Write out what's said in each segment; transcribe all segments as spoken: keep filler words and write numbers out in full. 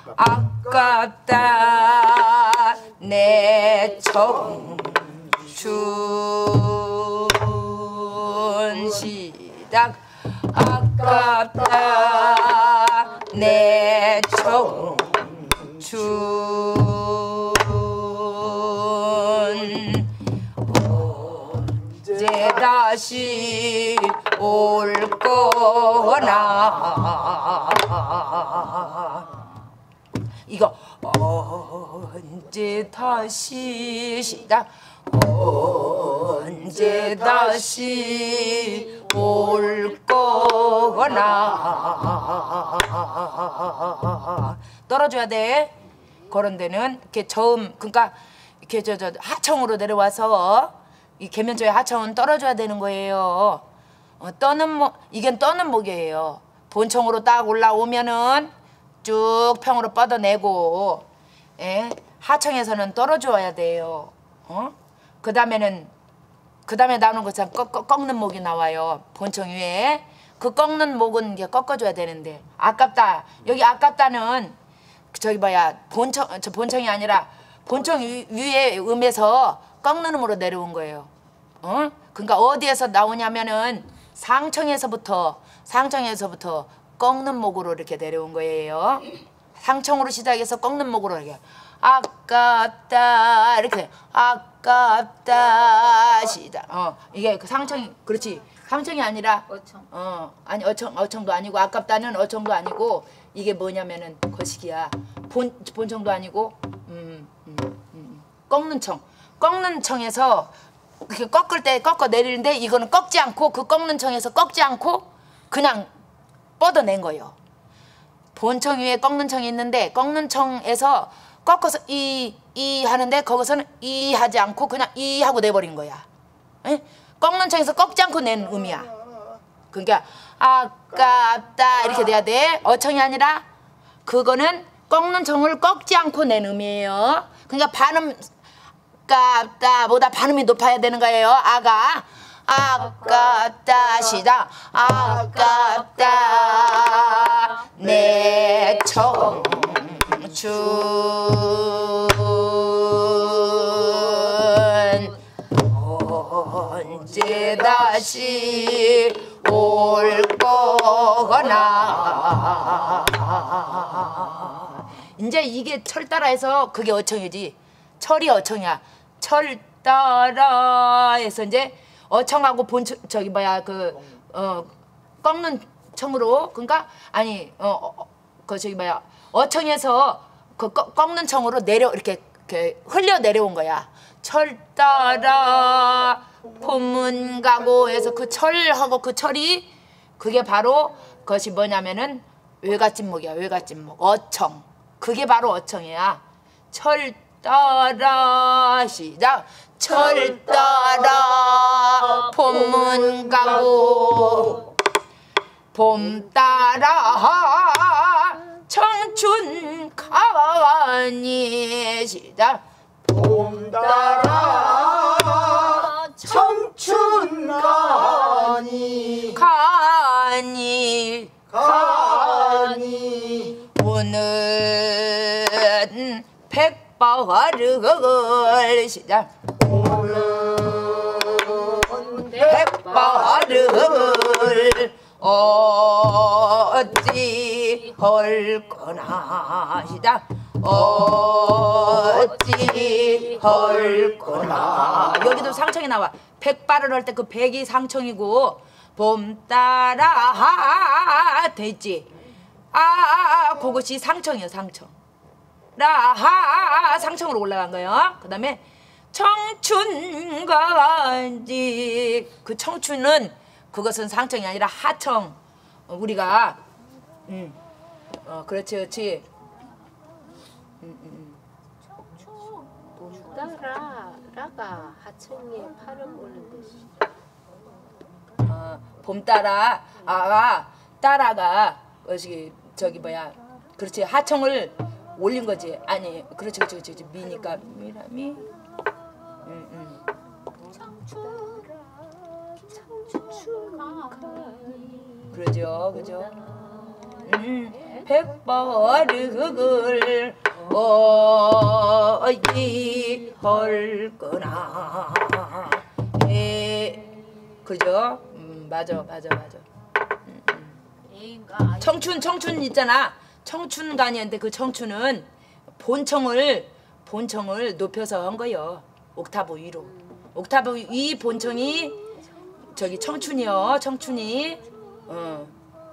아깝다 내 청춘 시작 아깝다 내 청춘 언제 다시 올 거나 이거 언제 다시 시작 언제 다시 올 거나 떨어줘야 돼. 그런 데는 이렇게 저음 그러니까 이렇게 저 저 하청으로 내려와서 이 계면조의 하청은 떨어줘야 되는 거예요. 어, 떠는 목 이건 떠는 목이에요. 본청으로 딱 올라오면은 쭉 평으로 뻗어내고 예? 하청에서는 떨어줘야 돼요. 어? 그 다음에는 그 다음에 나오는 것은 꺾, 꺾, 꺾는 목이 나와요. 본청 위에 그 꺾는 목은 이게 꺾어줘야 되는데 아깝다 여기 아깝다는 저기 뭐야 본청 저 본청이 아니라 본청 위, 위에 음에서 꺾는 음으로 내려온 거예요. 어? 그러니까 어디에서 나오냐면은 상청에서부터 상청에서부터 꺾는 목으로 이렇게 내려온 거예요. 상청으로 시작해서 꺾는 목으로 이렇게 아깝다 이렇게 아깝다 시작. 어 이게 그 상청이 그렇지 상청이 아니라 어청. 어 아니 어청 어청도 아니고 아깝다는 어청도 아니고 이게 뭐냐면은 거시기야 본 본청도 아니고 음, 음, 음. 꺾는 청 꺾는 청에서 이렇게 꺾을 때 꺾어 내리는데 이거는 꺾지 않고 그 꺾는 청에서 꺾지 않고 그냥 뻗어낸 거예요. 본청 위에 꺾는 청이 있는데 꺾는 청에서 꺾어서 이, 이 하는데 거기서는 이 하지 않고 그냥 이 하고 내버린 거야. 에? 꺾는 청에서 꺾지 않고 낸 음이야. 그러니까 아깝다 이렇게 돼야 돼. 어청이 아니라 그거는 꺾는 청을 꺾지 않고 낸 음이에요. 그러니까 반음 아깝다 보다 반음이 높아야 되는 거예요. 아가 아깝다 시작 아깝다 내 청춘 언제 다시 올 거나 이제 이게 철 따라해서 그게 어청이지 철이 어청이야. 철 따라해서 이제 어청하고 본 저기 뭐야 그 어 꺾는 청으로 그러니까 아니 어그 저기 뭐야 어청에서 그 꺾는 청으로 내려 이렇게, 이렇게 흘려 내려온 거야. 철 따라 봄문 가고 해서 그 철하고 그 철이 그게 바로 그것이 뭐냐면은 외갓진목이야. 외갓진목 어청 그게 바로 어청이야. 철 따라 시작 철 따라 봄문 가고 봄 따라 청춘 가니 시작 봄 따라 청춘 가니 가니 가니 오는 백발을 시작 오는 백발을 어찌 할 거나 시작 어찌 할 거나 여기도 상청이 나와. 백발을 할 때 그 백이 상청이고 봄 따라 돼 있지. 아 그것이 상청이에요. 상청 라하 상청으로 올라간 거예요. 그 다음에 청춘가지 그 청춘은 그것은 상청이 아니라 하청. 어, 우리가 음, 어 그렇지 그렇지. 음, 음. 봄 따라 라가 하청에 팔음 오는 것이. 어, 봄 따라 아가 따라가 어시 저기 뭐야 그렇지 하청을 올린 거지. 아니 그렇지 그렇지 그렇지 미니까 미라미 음, 음. 그러죠 그죠. 음. 백버릇을 어이헐거나 에 그죠? 음, 맞아 맞아 맞아. 음, 음. 청춘 청춘 있잖아. 청춘간이었는데 그 청춘은 본청을 본청을 높여서 한 거요. 옥타브 위로. 옥타브 위 본청이 저기 청춘이요. 청춘이. 어.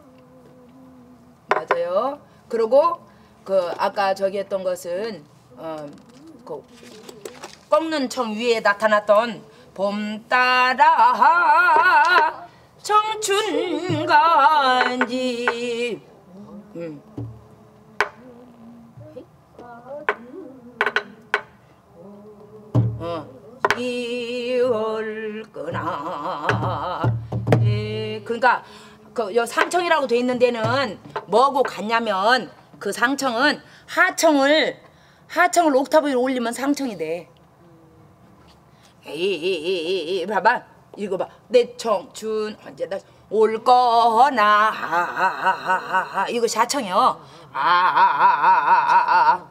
맞아요. 그리고 그 아까 저기 했던 것은 어, 그 꺾는 청 위에 나타났던 봄 따라 청춘간지. 음. 어. 이월거나. 예, 그러니까 그 요 상청이라고 돼 있는 데는 뭐하고 같냐면 그 상청은 하청을 하청을 옥타브 위로 올리면 상청이 돼. 에이, 봐봐. 읽어봐. 내 청춘 언제나 올 거나. 이것이 하청이요. 아,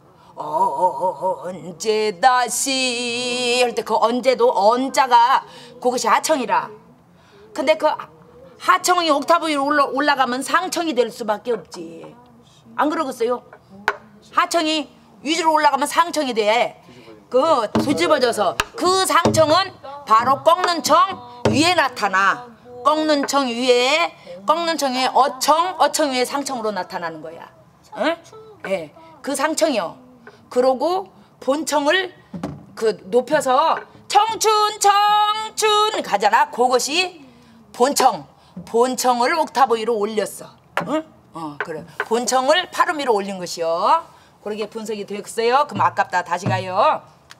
언제 다시 할 때 그 언제도 언자가 그것이 하청이라. 근데 그 하청이 옥타브 위로 올라, 올라가면 상청이 될 수밖에 없지. 안 그러겠어요? 하청이 위로 올라가면 상청이 돼. 그 뒤집어져서 그 상청은 바로 꺾는 청 위에 나타나. 꺾는 청 위에 꺾는 청 위에 어청 어청 위에 상청으로 나타나는 거야. 응? 예, 그 상청이요. 그러고 본청을 그 높여서 청춘 청춘 가잖아. 그것이 본청. 본청을 옥타브 위로 올렸어. 응? 어, 그래. 본청을 팔음 위로 올린 것이요. 그렇게 분석이 됐어요. 그럼 아깝다. 다시 가요.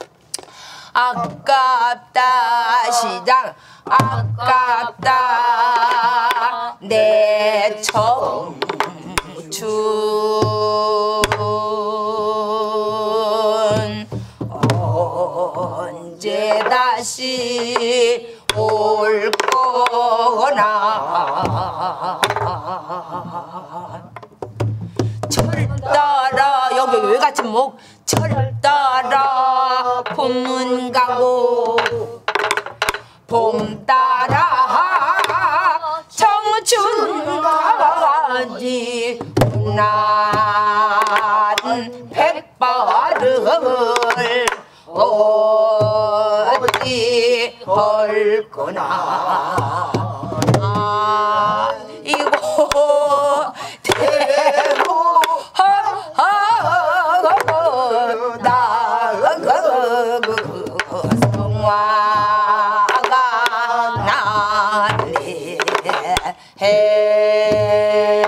아깝다. 시작. 아깝다. 내 청춘. 언제 다시 올 거나. 철 따라 여기 왜 같이 목 철 따라 봄은 가고 봄 따라 청춘 가지 난 백발을 어디 할 거나. 아, 이거 대로 하고 나가 성화가 나네 해.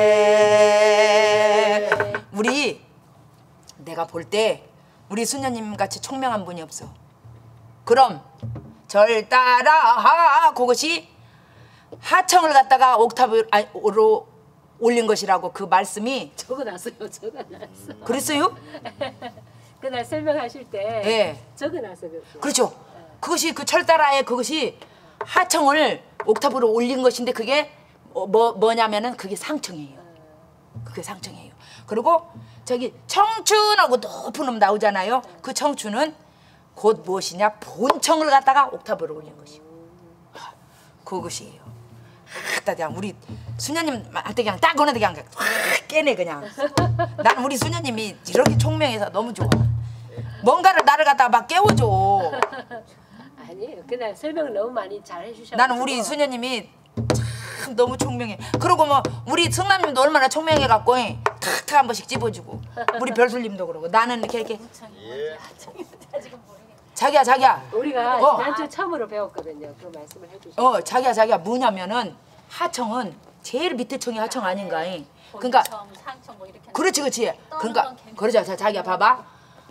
우리 내가 볼 때 우리 수녀님 같이 총명한 분이 없어. 그럼 절 따라 그것이 하청을 갖다가 옥타브로 올린 것이라고 그 말씀이 적어놨어요. 적어놨어. 그랬어요? 그날 설명하실 때 예. 적어놨어요. 그렇죠. 그것이 그 철따라의 그것이 하청을 옥타브로 올린 것인데 그게 뭐 뭐냐면은 그게 상청이에요. 그게 상청이에요. 그리고 저기 청춘하고 높은 음 나오잖아요. 그 청춘은 곧 무엇이냐? 본청을 갖다가 옥타브로 올린 것이요. 그것이에요. 아따 그냥 우리 수녀님한테 그냥 딱 오는데 그냥 확 깨네 그냥. 나는 우리 수녀님이 이렇게 총명해서 너무 좋아. 뭔가를 나를 갖다가 막 깨워줘. 아니에요. 그날 설명을 너무 많이 잘 해주셔서. 나는 우리 수녀님이 참 너무 총명해. 그리고 뭐 우리 승남님도 얼마나 총명해갖고 탁탁 한 번씩 찝어주고 우리 별술님도 그러고 나는 이렇게 이렇게 예. 자기야 자기야 우리가 어. 지난주 처음으로 배웠거든요. 그 말씀을 해주셔서. 어 자기야 자기야 뭐냐면은 하청은 제일 밑에 청이 하청 아닌가. 그러니까 상청 뭐 이렇게 그렇지 그렇지. 그러니까 건 괜찮아. 그러자 자 자기야 봐봐.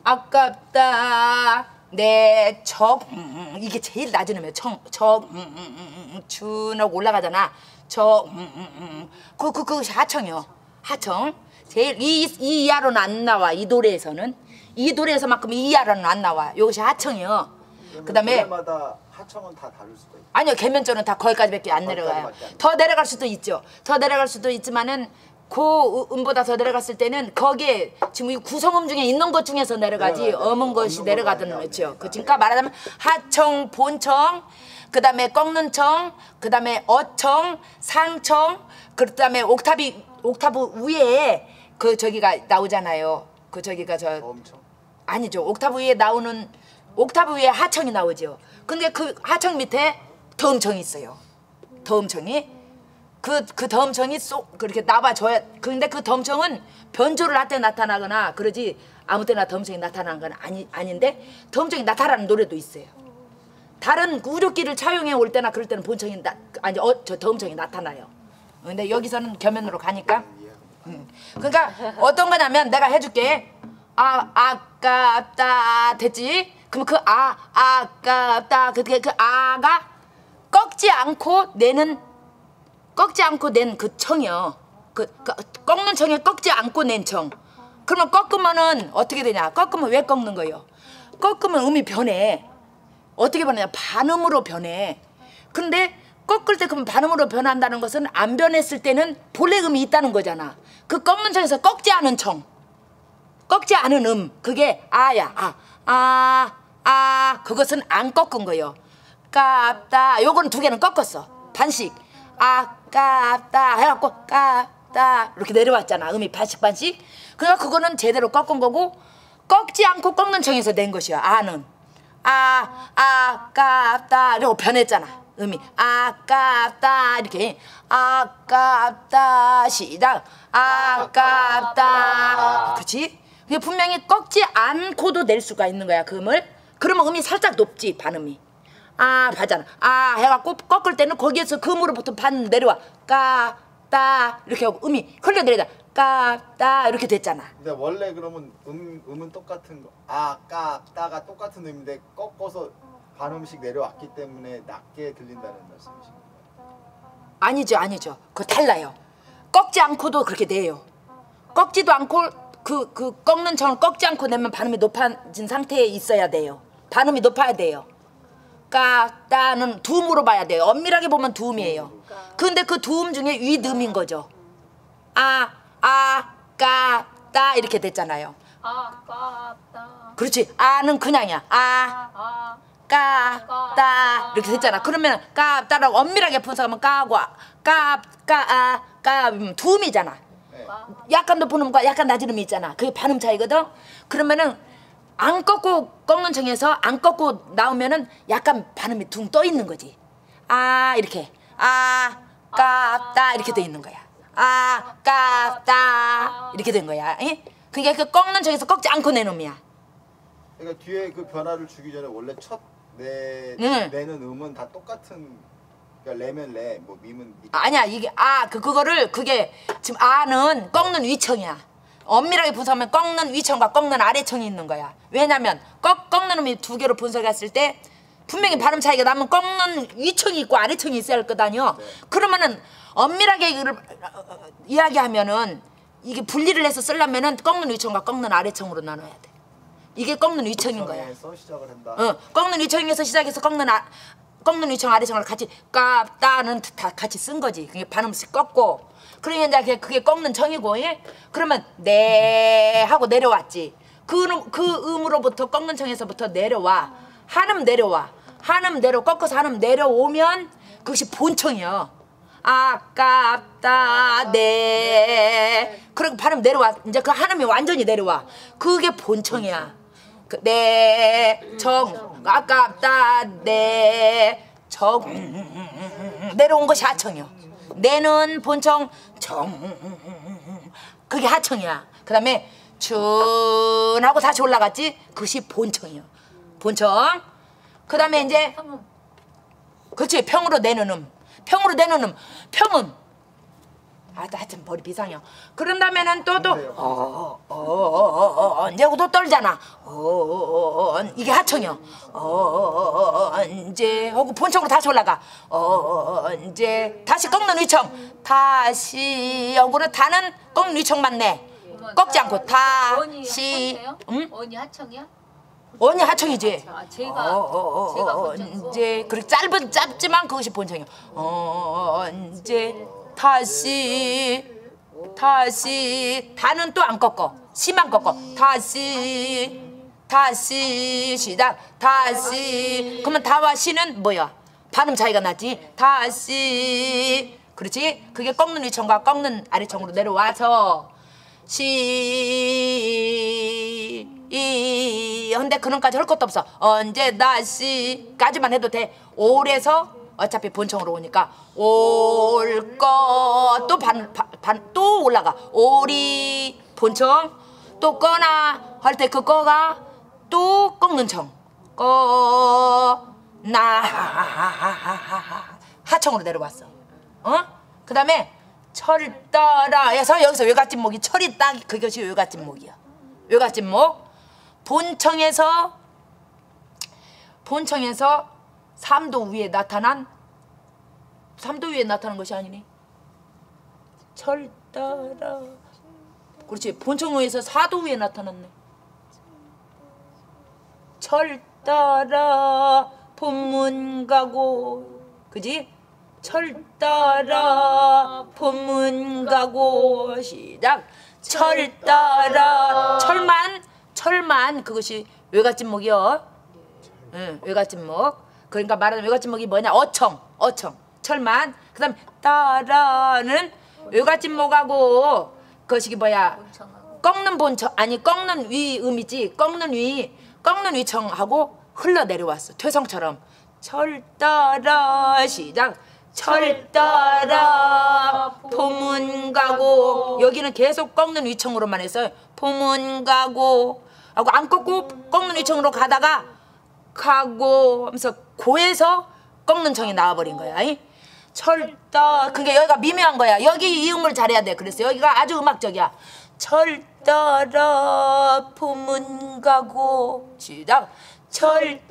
아깝다 내 척 음, 이게 제일 낮은 음이야. 청척 음, 음, 음, 음, 준하고 올라가잖아. 척 음, 음, 음. 그, 그, 그것이 하청이요. 하청 제일 이, 이 이하로는 안 나와. 이 노래에서는 이 노래에서만큼 이 이하로는 안 나와. 이것이 하청이요. 그다음에 마다 하청은 다 다를 수도 있고. 아니요 계면조는 다 거기까지밖에 안 내려가요. 거기까지밖에 안 더 내려갈 수도 있죠. 더 내려갈 수도 있지만은 그 음보다 더 내려갔을 때는 거기에 지금 이 구성음 중에 있는 것 중에서 내려가지 내려가야 돼. 어문 것이 없는 내려가든 건 아니야. 그렇죠. 그러니까 말하자면 하청, 본청, 그 다음에 꺾는 청, 그 다음에 어청, 상청, 그 다음에 옥탑이 옥타브 위에 그 저기가 나오잖아요. 그 저기가 저 엄청. 아니죠. 옥타브 위에 나오는 옥타브 위에 하청이 나오죠. 근데 그 하청 밑에 더음청이 있어요. 더음청이 그 그 더음청이 쏙 그렇게 나와줘야. 근데 그 더음청은 변조를 할 때 나타나거나 그러지 아무 때나 더음청이 나타나는 건 아니 아닌데 더음청이 나타나는 노래도 있어요. 다른 우조끼를 차용해 올 때나 그럴 때는 본청이 나, 아니 어, 저 더음청이 나타나요. 근데 여기서는 겸연으로 가니까. 음. 그러니까 어떤 거냐면 내가 해줄게. 아 아깝다 됐지? 그럼 그 아 아깝다 그게 그 아가 꺾지 않고 내는 꺾지 않고 낸 그 청이요. 그, 그 꺾는 청에 꺾지 않고 낸 청. 그러면 꺾으면은 어떻게 되냐? 꺾으면 왜 꺾는 거예요? 꺾으면 음이 변해. 어떻게 변하냐? 반음으로 변해. 근데 꺾을 때 그러면 반음으로 변한다는 것은 안 변했을 때는 본래 음이 있다는 거잖아. 그 꺾는 청에서 꺾지 않은 청. 꺾지 않은 음. 그게 아야. 아. 아. 아. 그것은 안 꺾은 거예요. 깝다. 요거는 두 개는 꺾었어. 반씩. 아깝다 해갖고 깝다 이렇게 내려왔잖아. 음이 반씩 반씩. 그러니까 그거는 제대로 꺾은 거고 꺾지 않고 꺾는 청에서 낸 것이야. 아는 아 아깝다 이러고 변했잖아. 음이 아깝다 이렇게 아깝다 시작 아깝다. 그렇지? 그게 분명히 꺾지 않고도 낼 수가 있는 거야 그 음을. 그러면 음이 살짝 높지 반음이. 아 봐잖아. 아 해갖고 꺾을 때는 거기에서 금으로부터 반 내려와 까따 이렇게 하고 음이 흘러내리다 까따 이렇게 됐잖아. 근데 원래 그러면 음 음은 똑같은 거. 아, 까, 따가 똑같은 음인데 꺾어서 반음씩 내려왔기 때문에 낮게 들린다는 말씀이신 건가요? 아니죠 아니죠. 그거 달라요. 꺾지 않고도 그렇게 돼요. 꺾지도 않고 그, 그 꺾는 청을 꺾지 않고 내면 반음이 높아진 상태에 있어야 돼요. 반음이 높아야 돼요. 까따는 두음으로 봐야 돼요. 엄밀하게 보면 두음이에요. 근데 그 두음 중에 위음인 거죠. 아, 아, 까따 이렇게 됐잖아요. 아깝다. 그렇지. 아는 그냥이야. 아, 아, 까따 이렇게 됐잖아. 그러면 까따라고 엄밀하게 분석하면 까고 까, 까, 까 두음이잖아. 네. 약간 높은 음과 약간 낮은 음이 있잖아. 그게 반음 차이거든. 그러면은 안 꺾고 꺾는 청에서 안 꺾고 나오면은 약간 반음이 둥 떠 있는 거지. 아 이렇게 아 깝다 이렇게 돼 있는 거야. 아 깝다 이렇게 된 거야. 예? 그러니까 그 꺾는 청에서 꺾지 않고 내 놈이야. 그러니까 뒤에 그 변화를 주기 전에 원래 첫 내, 응. 내는 음은 다 똑같은. 그러니까 레면 레, 뭐 미면 미. 아니야 이게 아 그 그거를 그게 지금 아는 꺾는 위청이야. 엄밀하게 분석하면 꺾는 위청과 꺾는 아래청이 있는 거야. 왜냐면 꺾, 꺾는 음이 두 개로 분석했을 때 분명히 발음 차이가 나면 꺾는 위청이 있고 아래청이 있어야 할 거다뇨. 네. 그러면은 엄밀하게 이거를 이야기하면은 이게 분리를 해서 쓰려면은 꺾는 위청과 꺾는 아래청으로 나눠야 돼. 이게 꺾는 위청인 거야. 위청에서 시작을 한다. 어, 꺾는 위청에서 시작해서 꺾는 아, 꺾는 위청 아래청을 같이 깝다는 다 같이 쓴 거지. 그게 반음씩 꺾고. 그러니까 이제 그게 꺾는 청이고, 예? 그러면 네 하고 내려왔지. 그, 음, 그 음으로부터 꺾는 청에서부터 내려와. 한음 내려와. 한음 내려 꺾어서 한음 내려오면 그것이 본청이요. 아깝다 네. 그리고 발음 내려와. 이제 그 한음이 완전히 내려와. 그게 본청이야. 그, 네, 정, 아깝다, 네, 정, 내려온 것이 하청이요. 내는 본청, 정, 그게 하청이야. 그 다음에 춘하고 다시 올라갔지? 그것이 본청이요. 본청. 그 다음에 이제, 그렇지, 평으로 내는 음. 평으로 내는 음. 평음. 아, 하여튼 머리 비상이요. 그런 다음에는 또 또 어, 어, 어, 어, 언제 또 떨잖아. 어, 어, 어, 이게 하청이요. 어, 어, 언제 하고 본청으로 다시 올라가. 어, 언제 다시 꺾는 위청. 다시 여기는 다는 꺾는 위청만 내. 꺾지 않고 다시. 응? 언니 하청이야? 언니 하청이지. 아, 제가 어, 어, 어, 제가 어, 본청이고. 언제 그렇게 짧은 짧지만 그것이 본청이요. 어, 언제 다시 다시 다는 또 안 꺾어. 시만 꺾어. 다시 다시 시작. 다시. 그러면 다와 시는 뭐야? 발음 차이가 나지. 다시. 그렇지? 그게 꺾는 위청과 꺾는 아래청으로 내려와서 시 이 근데 그런까지 할 것도 없어. 언제 다시까지만 해도 돼. 올에서 어차피 본청으로 오니까 올 거 또 반 반 또 올라가. 올이 본청 또 꺼나 할 때 그 꺼가 또 꺾는 청. 꺼나 하청으로 내려왔어. 어? 그 다음에 철 따라 해서 여기서 외갓집목이 철이 딱 그것이 외갓집목이야. 외갓집목 본청에서 본청에서 삼도 위에 나타난 삼도 위에 나타난 것이 아니니 철 따라 그렇지. 본청 위에서 사도 위에 나타났네. 철 따라 본문 가고 그지? 철 따라 본문 가고 시작. 철 따라 철만 철만 그것이 외갓집목이요. 응, 외갓집목. 그러니까 말하는 외갓집목이 뭐냐? 어청 어청 철만. 그다음 따라는 외갓집목하고 그것이 뭐야? 꺾는 본청 아니 꺾는 위음이지. 꺾는 위 꺾는 위청하고 흘러 내려왔어. 퇴성처럼 철 따라 시작. 철 따라 포문 가고 여기는 계속 꺾는 위청으로만 해서 포문 가고 하고 안 꺾고 꺾는 위청으로 가다가 가고 하면서 고에서 꺾는 청이 나와버린 거야. 철 따 그게 여기가 미묘한 거야. 여기 이음을 잘해야 돼. 그래서 여기가 아주 음악적이야. 철 따라 포문 가고 시작. 철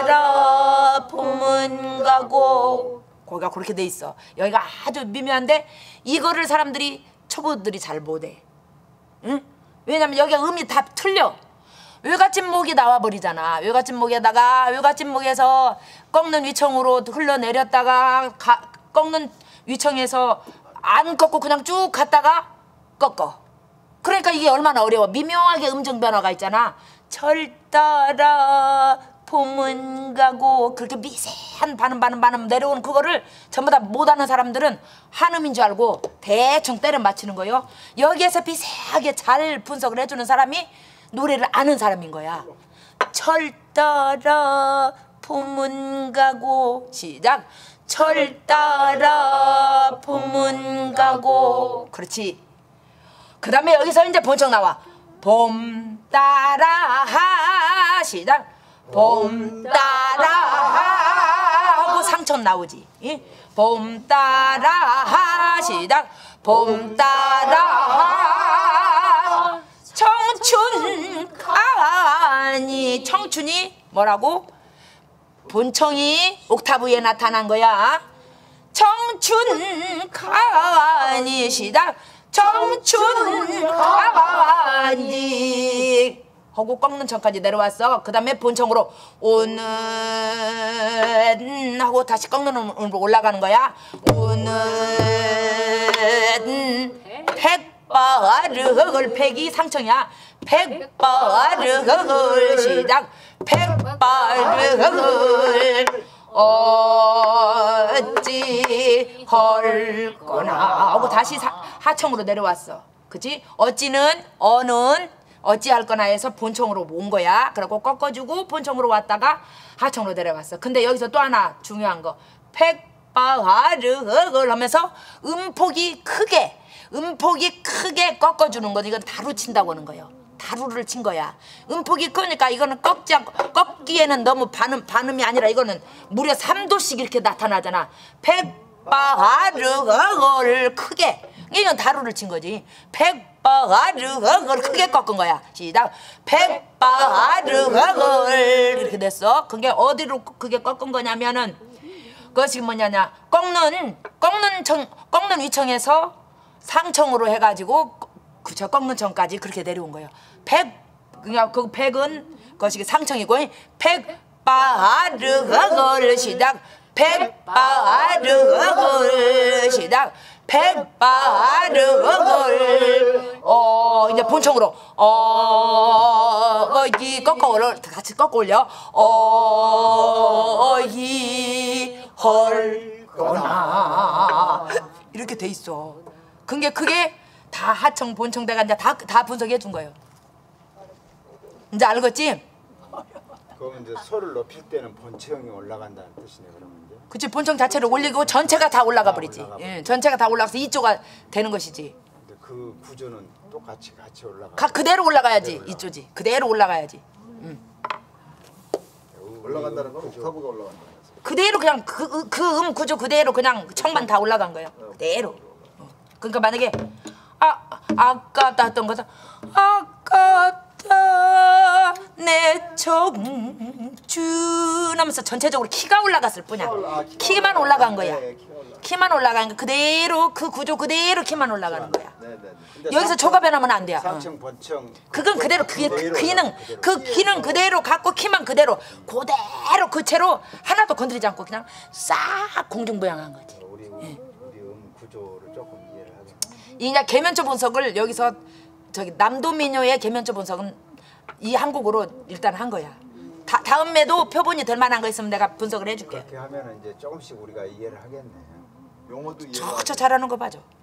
따라 포문 가고 거기가 그렇게 돼 있어. 여기가 아주 미묘한데 이거를 사람들이 초보들이 잘 못해. 응? 왜냐면 여기가 음이 다 틀려. 외갓집목이 나와버리잖아. 외갓집목에다가 외갓집목에서 꺾는 위청으로 흘러내렸다가 가, 꺾는 위청에서 안 꺾고 그냥 쭉 갔다가 꺾어. 그러니까 이게 얼마나 어려워. 미묘하게 음정 변화가 있잖아. 철 따라 포문 가고 그렇게 미세한 반음 반음 반음 내려오는 그거를 전부 다 못하는 사람들은 한음인 줄 알고 대충 때려 맞히는 거예요. 여기에서 미세하게 잘 분석을 해주는 사람이 노래를 아는 사람인 거야. 철 따라 포문 가고 시작. 철 따라 포문 가고 그렇지. 그 다음에 여기서 이제 본청 나와. 봄 따라 하 시작. 봄 따라 하고 상천 나오지. 예? 봄 따라 하 시작. 봄 따라 하 청춘 가니 청춘이 뭐라고? 본청이 옥타브에 나타난 거야. 청춘 가니 시작. 청춘 가니 하고 꺾는 청까지 내려왔어. 그 다음에 본청으로 오는 하고 다시 꺾는 음으로 올라가는 거야. 오는 백바르흑을 백이 상청이야. 백바르흑을 시작. 백바르흑을 어찌 헐거나 하고 다시 사, 하청으로 내려왔어. 그치? 어찌는 어는 어찌할 거나 해서 본청으로 온 거야. 그러고 꺾어주고 본청으로 왔다가 하청으로 내려왔어. 근데 여기서 또 하나 중요한 거. 팩바하르흑을 하면서 음폭이 크게 음폭이 크게 꺾어주는 거. 이건 다루 친다고 하는 거예요. 다루를 친 거야. 음폭이 크니까 이거는 꺾지 않고 꺾기에는 너무 반음, 반음이 아니라 이거는 무려 삼 도씩 이렇게 나타나잖아. 팩바하르흑을 크게 이건 다루를 친 거지. 백바하르흑을 크게 꺾은 거야. 시작. 백바하르흑을 이렇게 됐어. 그게 어디로 그게 꺾은 거냐면은 그것이 뭐냐냐. 꺾는 꺾는 청 꺾는 위청에서 상청으로 해가지고 그저 꺾는 청까지 그렇게 내려온 거예요. 백 그냥 그 백은 그것이 상청이고 백바하르흑을 시작. 백바하르흑을 시작. 백바르글 어 이제 본청으로 어이 꺾어 올려 같이 꺾어 올려 어이 헐거나 이렇게 돼 있어. 그게 그게 다 하청 본청대가 이제 다 다 분석해 준 거예요. 이제 알겠지? 그러면 이제 소를 높일 때는 본체형이 올라간다는 뜻이네 그러면 이제. 그치 본청 자체를 올리고 전체가 다 올라가 버리지. 올라가 예, 전체가 다 올라가서 이쪽가 되는 것이지. 근데 그 구조는 똑같이 같이 올라가. 가, 그대로 올라가야지 이쪽이. 그대로 올라가야지. 올라간다는 건 옥타브가 올라간다는 거죠. 그대로 그냥 그 그 음 구조 그대로 그냥 청만 다 올라간 거야. 그대로. 어. 그러니까 만약에 아 아까다 했던 거죠. 아까다 내 청춘 하면서 전체적으로 키가 올라갔을 뿐이야. 아, 키만 올라간 거야. 네, 키가 올라가. 키만 올라간 거 그대로 그 구조 그대로 키만 올라가는 거야. 네, 네, 네. 근데 여기서 상청, 조가 변하면 안 돼요. 어. 상청 본청. 그건 그대로 그, 그대로 그 기능 올라가, 그대로. 그 기능 그대로 갖고 키만 그대로 그대로 그 채로 하나도 건드리지 않고 그냥 싹 공중부양한 거지. 우리 음, 우리 음 구조를 조금 이해를 하겠네. 이제 계면초 분석을 여기서 저기 남도민요의 계면초 분석은 이 한국어로 일단 한 거야. 다, 다음에도 표본이 될 만한 거 있으면 내가 분석을 해줄게. 그렇게 하면은 이제 조금씩 우리가 이해를 하겠네. 용어도 이해가 저, 저 잘하는 거 봐줘.